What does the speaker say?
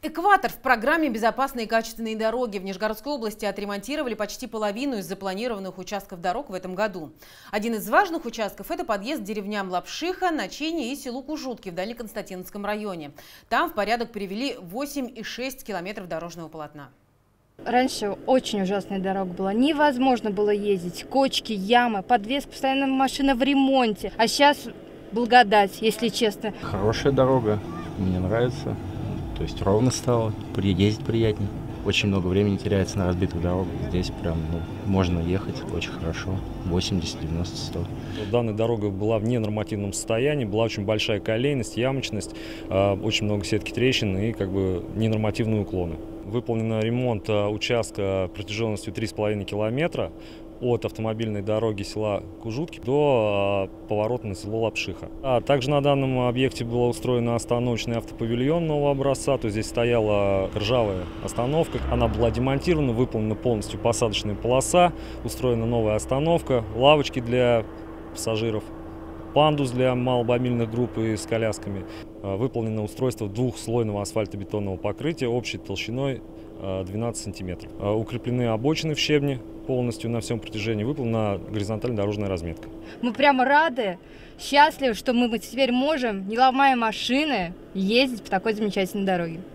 Экватор в программе «Безопасные и качественные дороги». В Нижегородской области отремонтировали почти половину из запланированных участков дорог в этом году. Один из важных участков – это подъезд к деревням Лапшиха, Начине и селу Кужутки в Дальнеконстантиновском районе. Там в порядок привели 8,6 километров дорожного полотна. Раньше очень ужасная дорога была. Невозможно было ездить. Кочки, ямы, подвес, постоянно машина в ремонте. А сейчас благодать, если честно. Хорошая дорога, мне нравится. То есть ровно стало, ездить приятней. Очень много времени теряется на разбитых дорогах. Здесь прям можно ехать очень хорошо. 80, 90, 100. Данная дорога была в ненормативном состоянии, была очень большая колейность, ямочность, очень много сетки трещин и ненормативные уклоны. Выполнен ремонт участка протяженностью 3,5 километра от автомобильной дороги села Кужутки до поворота на село Лапшиха. А также на данном объекте была устроена остановочный автопавильон нового образца. То есть здесь стояла ржавая остановка. Она была демонтирована, выполнена полностью посадочная полоса, устроена новая остановка, лавочки для пассажиров, пандус для маломобильных групп и с колясками. Выполнено устройство двухслойного асфальтобетонного покрытия общей толщиной 12 сантиметров. Укреплены обочины в щебне полностью на всем протяжении, выполнена горизонтальная дорожная разметка. Мы прямо рады, счастливы, что мы теперь можем, не ломая машины, ездить по такой замечательной дороге.